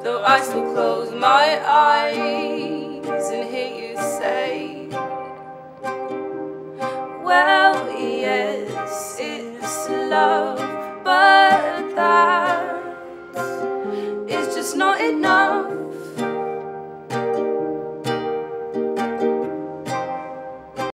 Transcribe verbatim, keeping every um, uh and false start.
though I still close my eyes and hear you say, well, yes, it's love, but that is just not enough.